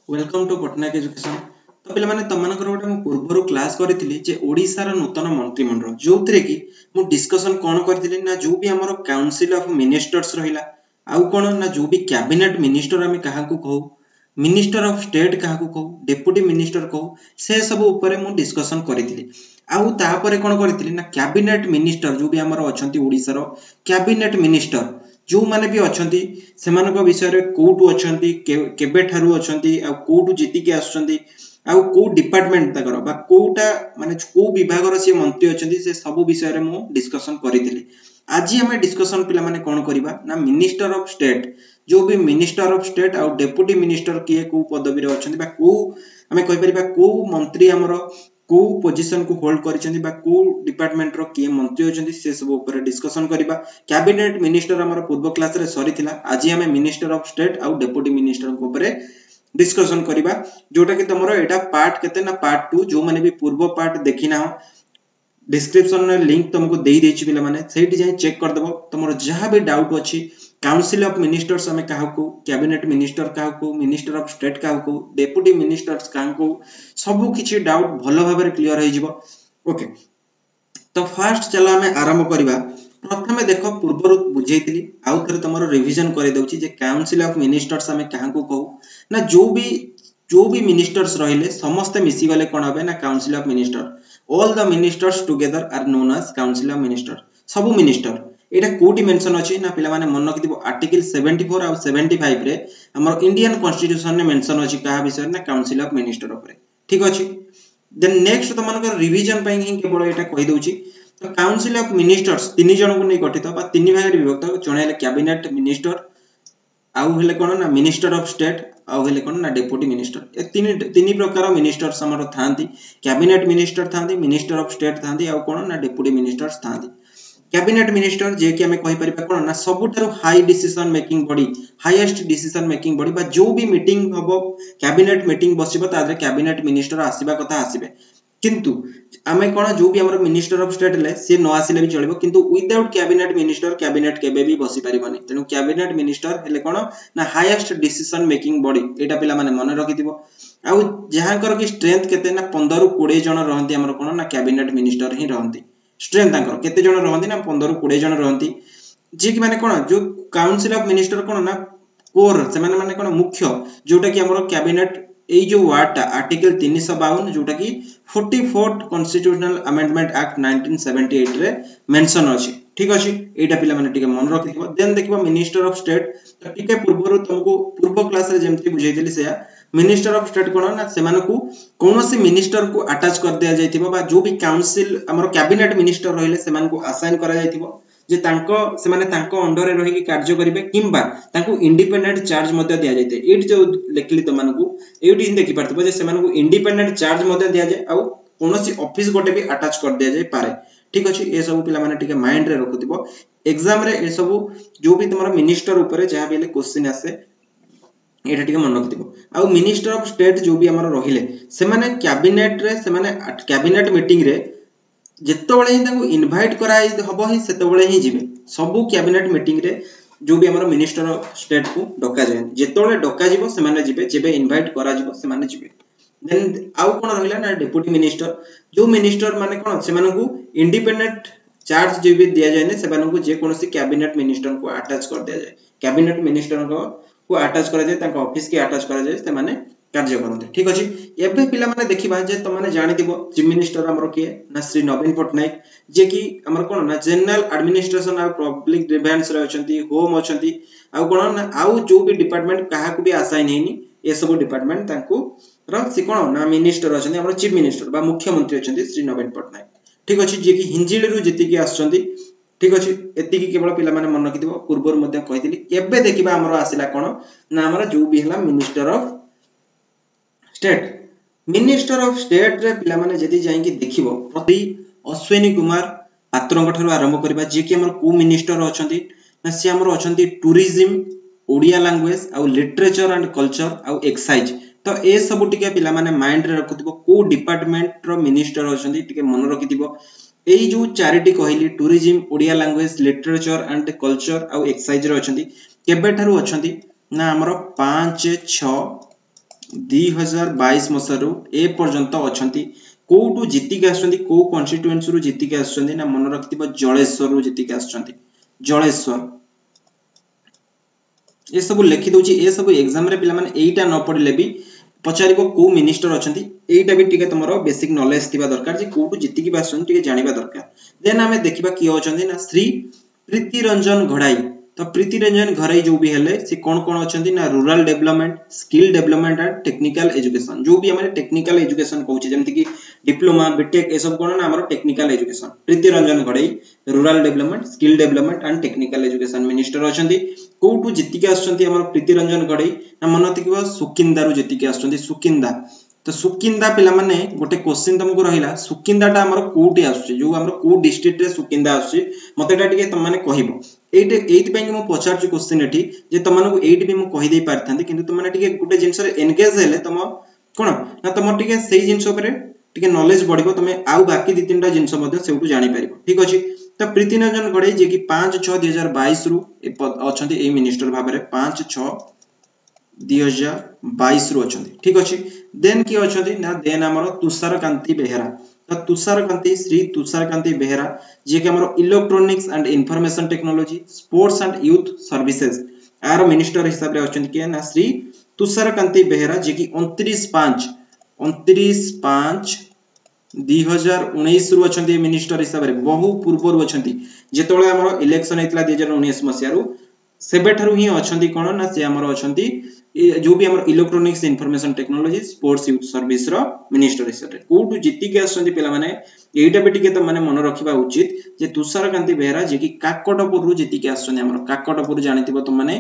Welcome to Patnaik education. तो पे तुम गोटे पूर्व क्लास करी ओडिशार नूतन मंत्रिमंडल जो थे कि मु डिस्कसन कौन करी ना जो भी आम काउंसिल ऑफ मिनिस्टर्स रहा आउ कौन ना जो भी कैबिनेट मिनिस्टर आम क्या कहू मिनिस्टर ऑफ स्टेट क्या कहू डेप्यूटी मिनिस्टर कहू से सब ऊपर मु डिस्कसन करी आउ तापर कौन करी ना कैबिनेट मिनिस्टर जो भी आम अच्छा ओडिशार कैबिनेट मिनिस्टर जो माने भी अच्छी से विषय कौटू अच्छा केबे ठारू अच्छा कौटू जीतिकी आसुचंती आउ को डिपार्टमेंट तकर बा कोटा माने को विभाग सी मंत्री अच्छा से सब विषय में डिस्कसन करी आज हमें डिस्कसन पिला माने कौन करबा ना मिनिस्टर ऑफ स्टेट जो भी मिनिस्टर ऑफ स्टेट आउ डेप्यूटी मिनिस्टर किए को पदवी रे अच्छा बा को हमें कहि परिबा को मंत्री हमरो को पोजीशन को होल्ड करिसेंती बा को डिपार्टमेंट रो के मंत्री होचंती से सब ऊपर डिस्कशन करिबा। कैबिनेट मिनिस्टर हमर पूर्व क्लास रे सरी थिला आज हमें मिनिस्टर ऑफ स्टेट आउ डेप्यूटी मिनिस्टर को ऊपर डिस्कशन करिबा जोटा कि तमरो एटा पार्ट केते ना पार्ट 2 जो माने भी पूर्व पार्ट देखिना हो डिस्क्रिप्शन में लिंक तुमको दे देछि पिला माने सेठी जाय चेक कर देबो तमरो जहां भी डाउट अछि काउंसिल ऑफ मिनिस्टर्स हमें कहा को कैबिनेट मिनिस्टर कहा को मिनिस्टर ऑफ स्टेट कहा को डेप्यूटी मिनिस्टर्स कहा को सब किछि डाउट भलो भाबरे क्लियर हो जिवो। ओके तो फर्स्ट चलो हमें आरंभ करबा। प्रथमे देखो पूर्व बुझेइतली आउ थरे तमरो रिवीजन करे दउछि जे काउंसिल ऑफ मिनिस्टर्स हमें कहा को कहू ना जो भी मिनिस्टर्स रहिले समस्त मिसी गले कोन होबे ना council of minister all the ministers together are known as council of minister सब मिनिस्टर एटा कोटी मेंशन अछि ना पिला माने मन रखिदिबो आर्टिकल 74 और 75 रे हमर इंडियन कॉन्स्टिट्यूशन ने मेंशन अछि कहा विषय ना काउंसिल ऑफ मिनिस्टर ऊपर ठीक अछि। देन नेक्स्ट त मानकर रिवीजन पई ही केवल एटा कहि दउछि तो काउंसिल ऑफ मिनिस्टर्स तीन जन को नै गठित बा तीन भाग रे विभक्त जने कैबिनेट मिनिस्टर आउ हेले कोन ना मिनिस्टर ऑफ स्टेट आउ हेले कोन ना डेप्यूटी मिनिस्टर ए तीन प्रकार मिनिस्टर्स हमर थांती कैबिनेट मिनिस्टर थांती मिनिस्टर ऑफ स्टेट थांती आउ कोन ना डेप्यूटी मिनिस्टर्स थांती। कैबिनेट मिनिस्टर जे कि हमें कहि परिबा कोन ना सबुठारु high decision making body highest decision making body बा जो भी मीटिंग हबो कैबिनेट मीटिंग बसिबो तादरे कैबिनेट मिनिस्टर आसीबा कथा आसीबे किंतु आमे कोन जो भी हमर मिनिस्टर ऑफ स्टेट ले से न आसीले भी चलिबो किंतु विदाउट कैबिनेट मिनिस्टर कैबिनेट केबे भी बसी परिबोनी तेनु कैबिनेट मिनिस्टर हेले कोन ना हाईएस्ट डिसीजन मेकिंग बॉडी एटा पिला माने मन रखिदिबो आउ जहां कर की स्ट्रेंथ केते ना 15 रु 20 जन रहंती हमर कोन ना कैबिनेट मिनिस्टर ही रहंती स्ट्रेंथ तांकर केते जन रहंती ना 15 रु 20 जन रहंती जे कि माने कोन जो काउंसिल ऑफ मिनिस्टर कोन ना कोर से माने कोन मुख्य जोटा कि हमर कैबिनेट ए जो वार्ड आर्टिकल 352 जोटा कि 44th कॉन्स्टिट्यूशनल अमेंडमेंट एक्ट 1978 रे मेंशन अछि ठीक अछि एटा पिला माने टिके मन रखिदिबो। देन देखिबो मिनिस्टर ऑफ स्टेट त टिके पूर्व तुमको पूर्व क्लास रे जेमति बुझैतली से मिनिस्टर ऑफ स्टेट कोन ना सेमानकु कोनोसी मिनिस्टर को अटैच कर दिया जायतिबो बा जो भी काउंसिल हमर कैबिनेट मिनिस्टर रहिले सेमानकु असाइन करा जायतिबो जे तांको से माने तांको अंडर रे रहि कि कार्य करिवे किंबा तांको इंडिपेंडेंट चार्ज मध्ये दिया जायते एट जो लेखली त मानकु एटी देखि परतबो जे सेमानकु इंडिपेंडेंट चार्ज मध्ये दिया जाय आउ कोनोसी ऑफिस गोटे भी अटैच कर दिया जाय पारे ठीक अछि। ए सब पिला माने टिके माइंड रे रखुतिबो एग्जाम रे ए सब जो भी तुम्हारा मिनिस्टर ऊपर जहां भी क्वेश्चन आसे एटा टिके मन रखिदिबो आउ मिनिस्टर ऑफ स्टेट जो भी हमर रहिले से माने कैबिनेट रे से माने कैबिनेट मीटिंग रे जेतबेले ही ताको इनवाइट कराई हबो ही सेतबेले ही जिवे सब कैबिनेट मीटिंग रे जो भी हमर मिनिस्टर ऑफ स्टेट को डका जाय जेतबेले डका जिवो से माने जिवे जेबे इनवाइट करा जिवो से माने जिवे। देन आउ कोन रहिला ना डेप्यूटी मिनिस्टर जो मिनिस्टर माने कोन से माने को इंडिपेंडेंट चार्ज जे भी दिया जाय ने से माने को जे कोनोसी कैबिनेट मिनिस्टर को अटैच कर दिया जाय कैबिनेट मिनिस्टर को अटैच करा जाय तांका ऑफिस के अटैच करा जाय से माने कार्य करते ठीक अछि। एबे पिला माने देखिबा जे त माने जानि दिबो चीफ मिनिस्टर हमरो के ना श्री नवीन पटनायक जे कि हमर कोन ना जनरल एडमिनिस्ट्रेशन आ पब्लिक डिफेंस रे अछंती होम अछंती आ कोन ना आउ जो भी डिपार्टमेंट काहा को भी असाइन हेनी ए सब डिपार्टमेंट तांको र से कोन ना मिनिस्टर अछंती हमर चीफ मिनिस्टर बा मुख्यमंत्री अछंती श्री नवीन पटनायक ठीक अछि जे कि हिंजिली रु जति कि आछंती ठीक अछि। एति कि केवल पिला माने मन रखिदिबो पूर्वर मध्ये कहितली एबे देखिबा हमरो आसिला कोन ना हमर जो भी हला minister of state minister of state रे पिला माने जदी जाई कि देखिबो प्रति अश्विनी कुमार पात्रंग ठरो आरंभ करबा जे कि हमर को मिनिस्टर अछंती ना से हमर अछंती टूरिज्म ओडिया लैंग्वेज आ लिटरेचर एंड कल्चर आ एक्साइज तो ए सब टिके पिला माने माइंड रे रखुतिबो को डिपार्टमेंट रो मिनिस्टर अछंती टिके मन रखितिबो एई जो चारिटी कहली tourism Odia language literature and culture आ एक्साइज रो अछंती केबे ठारो अछंती ना हमर 5 6 2022 मसरू ए पर्यंत अछंती कोटू जीति के आछंती को कॉन्स्टिट्यूएंसी रु जीति के आछंती ना मन रखिबो जलेश्वर रु जीति के आछंती जलेश्वर ए सब लिखि दोची ए सब एग्जाम रे पिला माने एटा न पढिले भी पचारिबो को मिनिस्टर अछंती एटा भी टिके तमरो बेसिक नॉलेज थिबा दरकार जे कोटू जीति के आछंती टिके जानिबा दरकार देन हमें देखिबा की अछंती ना श्री प्रीति रंजन घड़ाई तो प्रीति रंजन घड़ाई जो भी हेले से कौन कौन अछंती ना rural development skill development and technical education जो भी हमारे टेक्निकल एजुकेशन कहउची जेमति कि डिप्लोमा बीटेक ए सब कोन ना हमर टेक्निकल एजुकेशन प्रीति रंजन घड़ाई rural development skill development and technical education minister अछंती कोटू जीति के आछंती हमर प्रीति रंजन घड़ाई ना मनति कि सुकिंदा रु जीति के आछंती सुकिंदा तो सुकिंदा पिला माने गोटे क्वेश्चन तुमको रहिला सुकिंदाटा हमर कोठी आछी जो हमर को डिस्ट्रिक्ट रे सुकिंदा आछी मतेटा टिके त माने कहिबो एइट पे मु पचारछु क्वेश्चन एठी जे त मानको एइट भी मु कहि दे पारथांती किंतु त माने टिके गोटे जिंस रे एंगेज हेले तम कोन ना तम टिके सेही जिंस ऊपर टिके नॉलेज बढ़िबो तमे आउ बाकी दि तीनटा जिंस मध्ये सेउटु जानि परिबो ठीक अछि त प्रीति रंजन घड़ाई जे कि 5/6/2022 रु अछंती ए मिनिस्टर भाबरे 5/6/2022 रु अछंती ठीक अछि देन की अछंती ना देन हमर तुषार कांति बेहेरा तो तुषार कांति श्री तुषार कांति बेहेरा जे कि हमर electronics and information technology sports and youth services आर मिनिस्टर हिसाब रे अछंती के ना श्री तुषार कांति बेहेरा जे कि 29/5/2019 रु अछंती मिनिस्टर हिसाब रे बहु पूर्व रु अछंती जेतोळे हमर इलेक्शन हेतला 2019 मसिया रु सेबेठारु ही अछंती कोन ना से हमर अछंती जो भी हमर electronics information technology sports youth service रो मिनिस्टर हिसाब रे कोटू जीति के आछंती पिला माने एटा भी टिके त माने मन रखिबा उचित जे तुषार कांति बेहेरा जे कि काकटपुर रु जीति के आछंती हमर काकटपुर जानितिबो त माने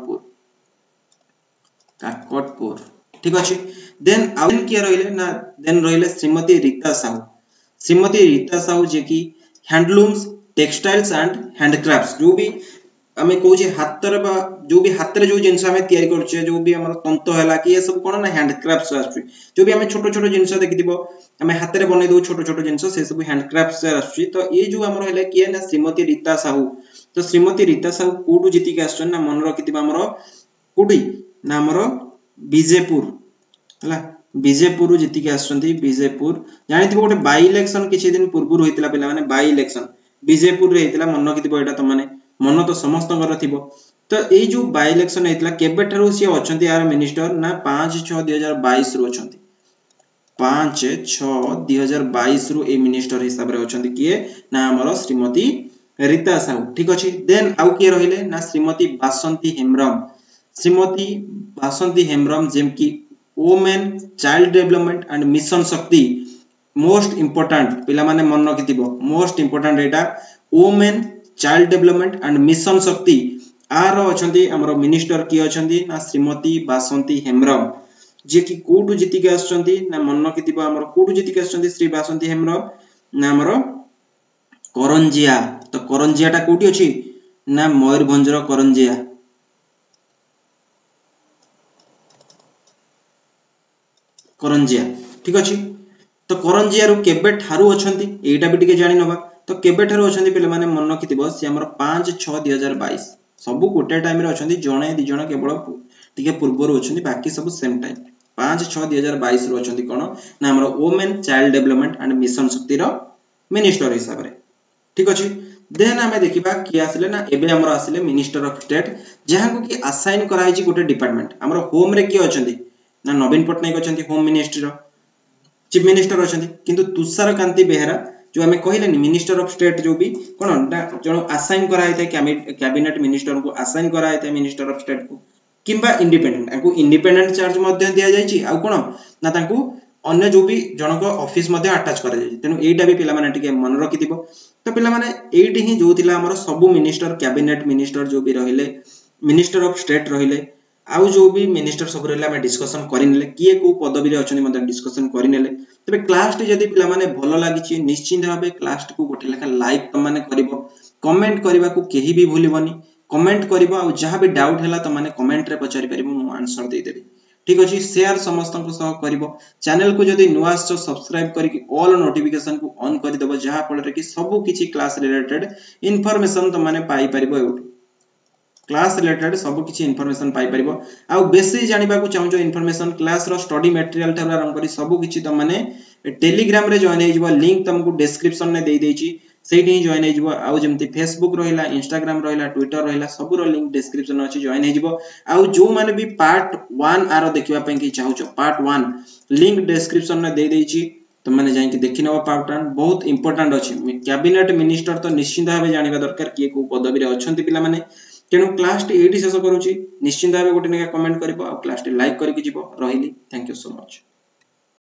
काकटपुर ठीक अछि देन आउन के रहिले ना देन रहिले श्रीमती रीता साहू जे कि हैंडलूम्स टेक्सटाइल्स एंड हैंडक्राफ्ट्स जो भी हमें कहूचे हातर बा जो भी हातर जो जिंस हमें तयारी करछे जो भी हमर तंत हैला कि ये सब कोन ना हैंडक्राफ्ट्स आछी जो भी हमें छोटो छोटो जिंस देखिदिबो हमें हातरे बनै दो छोटो छोटो जिंस से सब हैंडक्राफ्ट्स आछी तो ये जो हमर हैला कि ना श्रीमती रीता साहू तो श्रीमती रीता साहू कोडू जीति के आछन ना मन रखिदिबा हमर कोडी ना हमर बीजेपुर हला बीजेपुर जीति के आछंती बीजेपुर जानिथिबो गोटे बाई इलेक्शन किछि दिन पूर्व होइतिला पिला माने बाई इलेक्शन बीजेपुर रे हेतिला मन रखिदिबो एटा त माने मन तो समस्त घर थिबो तो ए जो बाई इलेक्शन हेतिला केबे ठारू सी अछंती यार मिनिस्टर ना 5/6/2022 रु अछंती 5/6/2022 रु ए मिनिस्टर हिसाब रे अछंती किए ना हमर श्रीमती रीता साहू ठीक अछि देन आउ के रहिले ना श्रीमती बासंती हेम्ब्रम जेम की women child development and mission Shakti most important पिला माने मन रखिथिबो मोस्ट इंपोर्टेंट एटा women child development and mission Shakti आर अछंती हमरो मिनिस्टर की अछंती ना श्रीमती बासंती हेम्ब्रम जे कि कोटू जीति के आछंती ना मन रखिथिबो हमरो कोटू जीति के आछंती श्री बासंती हेम्ब्रम ना हमरो करंजिया तो करंजियाटा कोठी अछि ना मयूरभंज रो करंजिया ठीक अछि तो करंजिया रु केबे ठारू अछंती एटा भी टिके जानि नबा तो केबे ठारू अछंती पिले माने मन रखिथिबो से हमर 5/6/2022 सब गोटे टाइम रे अछंती जणे दि जण केवल टिके पूर्व रु अछंती बाकी सब सेम टाइम 5/6/2022 रु अछंती कोन ना हमर women child development and mission Shakti रो मिनिस्टर हिसाब रे ठीक अछि देन हमें देखिबा कि आसिले ना एबे हमर आसिले मिनिस्टर ऑफ स्टेट जहां को कि असाइन कराई छि गोटे डिपार्टमेंट हमर होम रे कि अछंती ना नवीन पटनायक अछंती होम मिनिस्ट्री रो चीफ मिनिस्टर अछंती किंतु तुषार कांति बेहेरा जो हमें कहलेनी मिनिस्टर ऑफ स्टेट जो भी कोन जण असाइन कराई थे कैबिनेट मिनिस्टर को असाइन कराई थे मिनिस्टर ऑफ स्टेट को किंबा इंडिपेंडेंट को इंडिपेंडेंट चार्ज मध्ये दिया जायछि आ कोन ना तांको अन्य जो भी जनक ऑफिस मध्ये अटैच करा जायछि तेनु एटा भी पिला माने टिके मन रखिदिबो तो पिला माने एटी ही जो थिला हमर सब मिनिस्टर कैबिनेट मिनिस्टर जो भी रहिले मिनिस्टर ऑफ स्टेट रहिले आउ जो भी मिनिस्टर सब रहले हम डिस्कशन करिनले किए को पदवी रे अछनी मते डिस्कशन करिनले तबे क्लास टी जदी पिला माने भलो लागिछि निश्चित भाबे क्लास को गोटे लेखा लाइक त माने करिवो कमेंट करबा को केही भी भूलिबोनी कमेंट करिवो आ जहां भी डाउट हैला त माने कमेंट रे पचारि परिबो मु आंसर दे देबी ठीक अछि शेयर समस्त को सह करिवो चैनल को जदी नुवा आछो सब्सक्राइब करी कि ऑल नोटिफिकेशन को ऑन करि देबो जहां फल रे कि सब किछि क्लास रिलेटेड इंफॉर्मेशन त माने पाई परिबो एउटू क्लास रिलेटेड सब किछि इन्फॉर्मेशन पाई परिबो आ बेसी जानिबा को चाहू इन्फॉर्मेशन क्लास रो स्टडी मटेरियल ठार आरंभ करी सब किछि त माने टेलीग्राम रे जॉइन हे जिवो लिंक तुमको डिस्क्रिप्शन में दे देछि सेठी ही जॉइन हे जिवो आ जेमति फेसबुक रहिला इंस्टाग्राम रहिला ट्विटर रहिला सब रो लिंक डिस्क्रिप्शन में अछि जॉइन हे जिवो आ जो माने भी पार्ट 1 आरो देखिबा पई कि चाहू पार्ट 1 लिंक डिस्क्रिप्शन में दे देछि तो माने जाई कि देखि नबो पार्ट 1 बहुत इंपोर्टेंट अछि कैबिनेट मिनिस्टर तो निश्चित भाबे जानिबा दरकार कि को पदवी रे अछंती पिला माने तेणु क्लास टी एटी शेष करूची निश्चित भाबे गोटे नेका कमेंट करबो आ क्लास टी लाइक करके जीवो रहिली थैंक यू सो मच।